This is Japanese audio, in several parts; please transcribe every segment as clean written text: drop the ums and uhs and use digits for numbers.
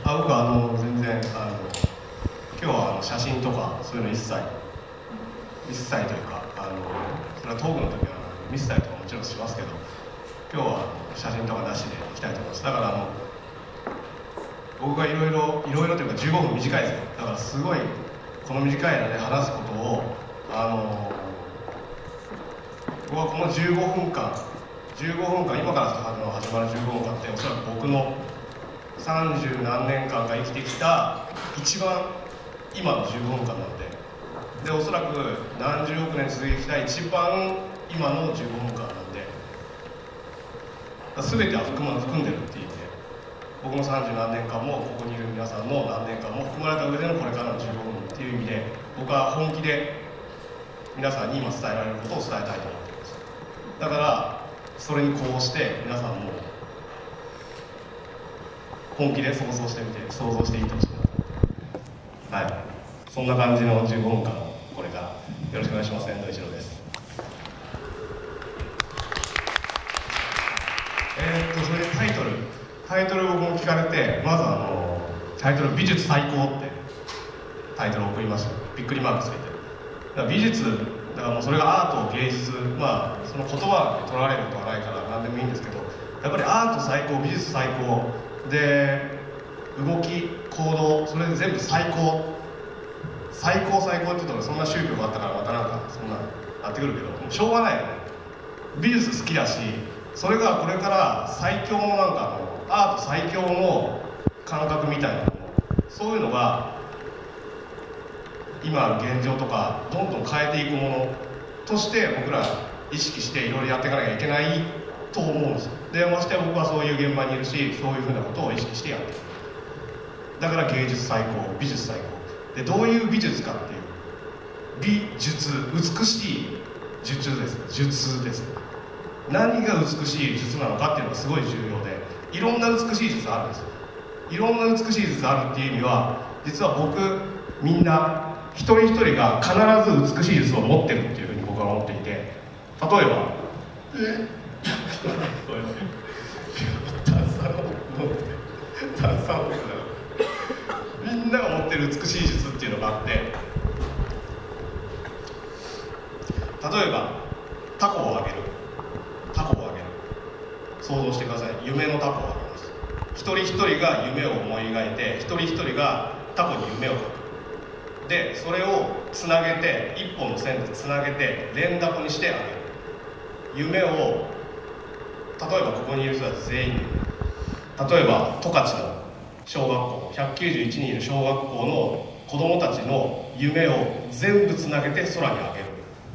僕は全然今日は写真とかそういうの一切というかそれはトークの時は見せたりとかもちろんしますけど、今日は写真とかなしでいきたいと思います。だから僕がいろいろというか15分短いですよ。だからすごいこの短い間で話すことを僕はこの15分間今から始まる15分間っておそらく僕の30何年間か生きてきた一番今の15分間なので、おそらく何十億年続いてきた一番今の15分間なんで、全ては含んでるっていう意味で、僕の30何年間もここにいる皆さんの何年間も含まれた上でのこれからの15分っていう意味で、僕は本気で皆さんに今伝えられることを伝えたいと思っています。だからそれにこうして皆さんも本気で想像していってほしいなと思って、はい、そんな感じの15分間をこれからよろしくお願いします。遠藤一郎です。それでタイトル僕も聞かれて、まずタイトル美術最高ってタイトルを送りました。びっくりマークつけて、だから美術だからもうそれがアート芸術、その言葉で取られることはないから何でもいいんですけど、やっぱりアート最高、美術最高で、動き行動それで全部最高って言うとそんな宗教があったからまたなんかそんななってくるけど、もうしょうがないよね。美術好きだし、それがこれから最強のアート最強の感覚みたいなもの、そういうのが今ある現状とかどんどん変えていくものとして僕ら意識していろいろやっていかなきゃいけないと思うんですよ。でましてや僕はそういう現場にいるし、そういうふうなことを意識してやっている。だから芸術最高、美術最高で、どういう美術かっていう、美術、美しい術です。何が美しい術なのかっていうのがすごい重要で、いろんな美しい術あるんですよ。いろんな美しい術あるっていう意味は、実はみんな一人一人が必ず美しい術を持ってるっていうふうに僕は思っていて、例えばみんなが持ってる美しい術っていうのがあって、例えばタコをあげる、想像してください。夢のタコをあげます。一人一人が夢を思い描いて、一人一人がタコに夢を描く。でそれをつなげて、一本の線でつなげて連打にしてあげる。夢を例えばここにいる人たち全員で、例えば十勝の小学校191人いる小学校の子どもたちの夢を全部つなげて空にあげる。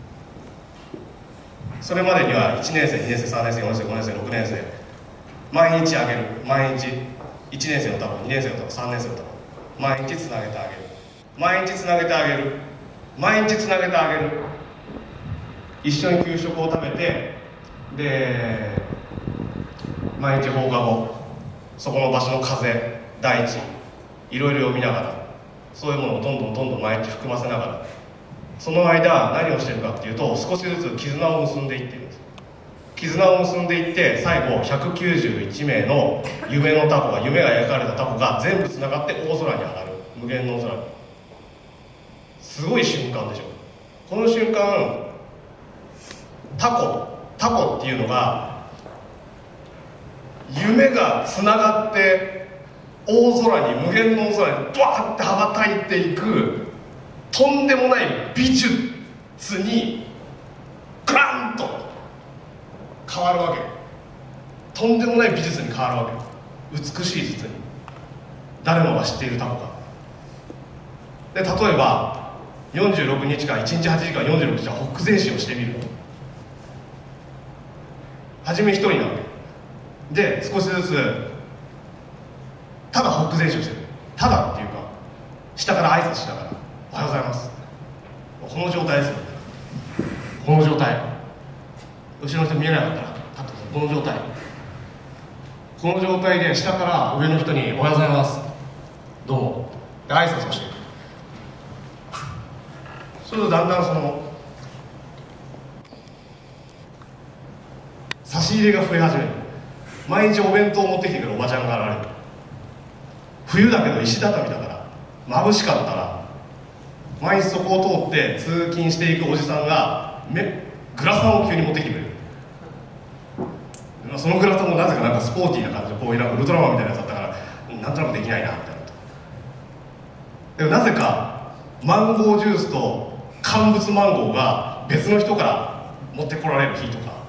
それまでには1年生、2年生、3年生、4年生、5年生、6年生、毎日あげる。毎日1年生のタコ、2年生のタコ、3年生のタコ、毎日つなげてあげる。毎日つなげてあげる。毎日つなげてあげる。一緒に給食を食べて、で毎日放課後そこの場所の風、大地、いろいろ読みながら、そういうものをどんどん毎日含ませながら、その間何をしてるかっていうと、少しずつ絆を結んでいってるんです。絆を結んでいって、最後191名の夢が描かれたタコが全部つながって大空に上がる。無限の空に。すごい瞬間でしょ。この瞬間、タコっていうのが夢がつながって大空に、無限の空にバーって羽ばたいていくとんでもない美術にグランと変わるわけ。とんでもない美術に変わるわけ。美しい術に、誰もが知っているタコが。で例えば46日間、1日8時間46時間ほふ前進をしてみる。初め一人なわけで、少しずつただほふ前進をしてる。ただっていうか、下から挨拶しながらおはようございます、この状態ですよ。この状態、後ろの人見えなかったら立ってこの状態、この状態で下から上の人におはようございます、どうもで挨拶をしていく。それとだんだん差し入れが増え始める。毎日お弁当を持ってきてくるおばちゃんが現れる。 冬だけど石畳だから眩しかったら、毎日そこを通って通勤していくおじさんがグラサンを急に持ってきてくれる。そのグラサンもなぜかなんかスポーティーな感じで、こういうなんかウルトラマンみたいなやつだったから、なんとなくできないなみたいな。でもなぜかマンゴージュースと乾物マンゴーが別の人から持ってこられる日とか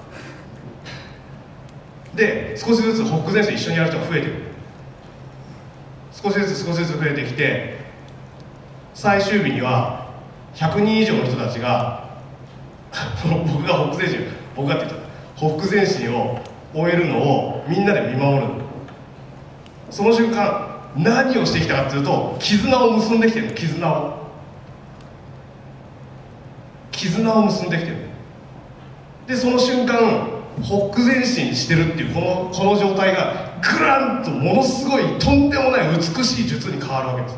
で、少しずつホック前進一緒にやる人が増えてくる。少しずつ増えてきて、最終日には100人以上の人たちが僕がホック前進、僕がって言ったホック前進を終えるのをみんなで見守る。その瞬間何をしてきたかっていうと、絆を結んできてるの。絆を結んできてる。でその瞬間ホック前進してるっていうこの状態がグランとものすごいとんでもない美しい術に変わるわけです。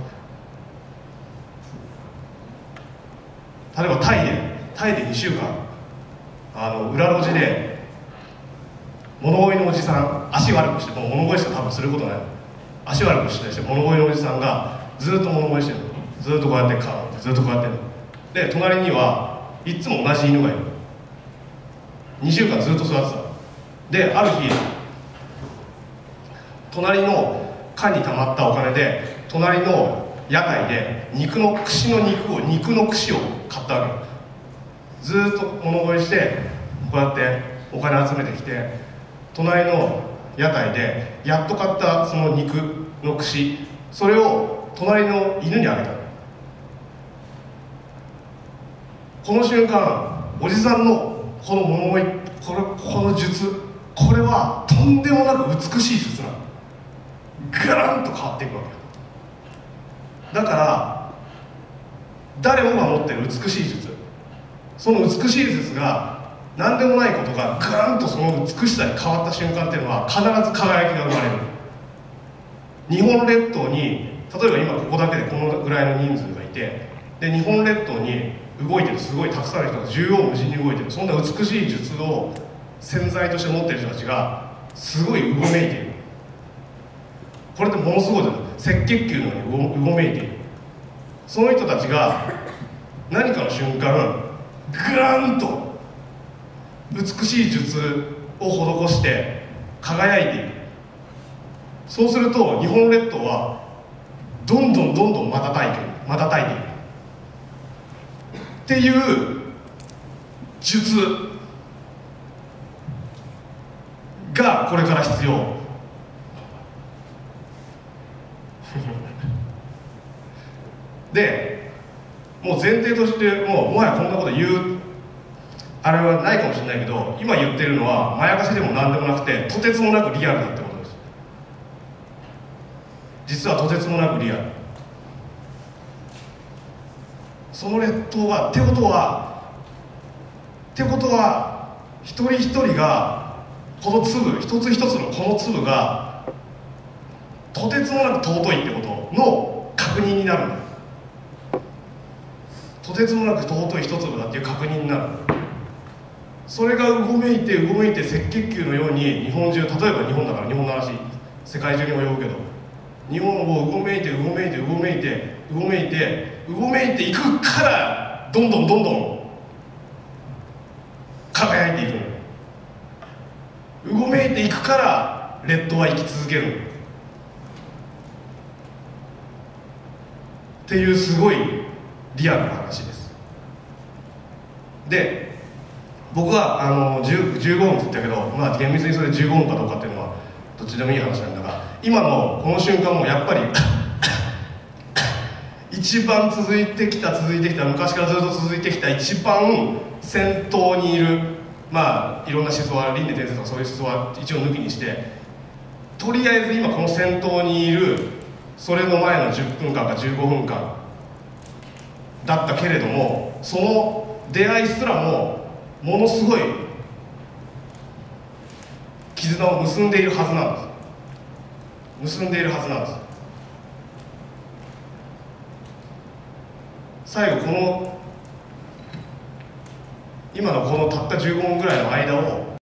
例えばタイで2週間裏路地で物乞いのおじさん、足悪くして、もう物乞いしか多分することない、足悪くして物乞いのおじさんがずっと物乞いしてるの。ずっとこうやってずっとこうやってるので、隣にはいつも同じ犬がいる。2週間ずっと座ってた。である日、隣の缶に溜まったお金で隣の屋台で肉の串を買ったわけ。ずっと物乞いしてこうやってお金集めてきて、隣の屋台でやっと買ったその肉の串、それを隣の犬にあげた。この瞬間おじさんのこの物乞い、この術、これはとんでもなく美しい術なの。ガランと変わっていくわけだから、誰もが持ってる美しい術、その美しい術が何でもないことがガランとその美しさに変わった瞬間っていうのは必ず輝きが生まれる。日本列島に例えば今ここだけでこのぐらいの人数がいて、で日本列島に動いてるすごいたくさんの人が縦横無尽に動いてる、そんな美しい術を潜在として持ってる人たちがすごいうごめいている。これってものすごい赤血球のようにうごめいている。その人たちが何かの瞬間グランと美しい術を施して輝いていく。そうすると日本列島はどんどん瞬いていくっていう術がこれから必要で、もう前提としてもはやこんなこと言うあれはないかもしれないけど、今言ってるのはまやかしでも何でもなくて、とてつもなくリアルだってことです。実はとてつもなくリアル。その列島がってことは一人一人がこの粒一つ一つのこの粒がとてつもなく尊いってことの確認になるんだ。とてつもなく尊い一粒だっていう確認になる。それがうごめいて赤血球のように日本中、例えば日本だから日本の話世界中に及ぶけど、日本をうごめいていくからどんどん輝いていくの。うごめいていくから列島は生き続けるのっていうすごいリアルな話です。で僕は15分って言ったけど、まあ、厳密にそれ15分かどうかっていうのはどっちでもいい話なんだが、今のこの瞬間もやっぱり一番続いてきた昔からずっと続いてきた一番先頭にいる、まあいろんな思想は輪廻転生とかそういう思想は一応抜きにして、とりあえず今この先頭にいるそれの前の10分間か15分間だったけれども、その出会いすらもものすごい絆を結んでいるはずなんです。最後この今のこのたった15分ぐらいの間を